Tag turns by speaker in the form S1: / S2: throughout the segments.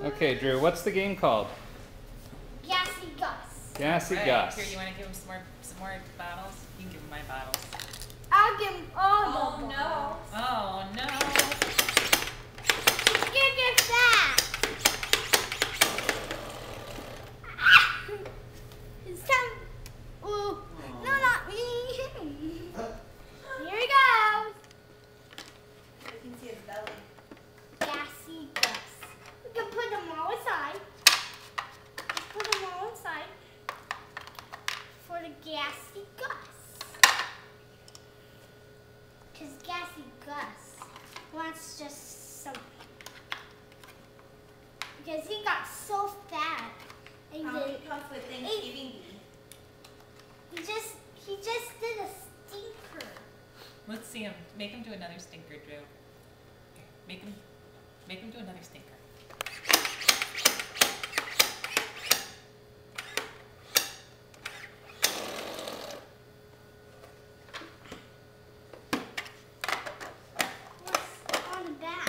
S1: Okay, Drew, what's the game called?
S2: Gassy Gus.
S1: Gassy
S3: Right.
S1: Gus.
S3: Here, you want to give him some more bottles? You can give him my bottles.
S2: I'll give him all the
S3: Oh no!
S2: bottles.
S3: Oh no!
S2: You get that. Ooh. No, not me. Here he goes.
S4: You can see his belly.
S2: Gassy Gus. We can put them all aside. Put them all inside for the Gassy Gus. Because Gassy Gus wants just some. Because he got so fat. And
S4: How many puffs would Thanksgiving be?
S2: he just did a stinker.
S3: Let's see him. Make him do another stinker, Drew. Here, make him do another stinker.
S2: What's on the back?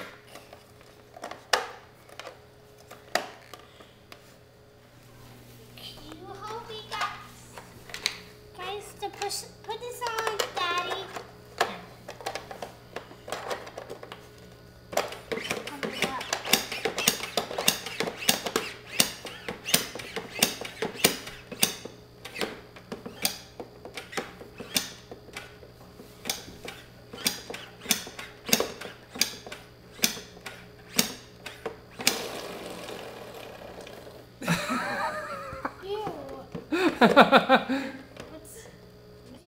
S2: You hope he got guys to put this on, Daddy.
S3: Here.
S2: Cover it up. Ew.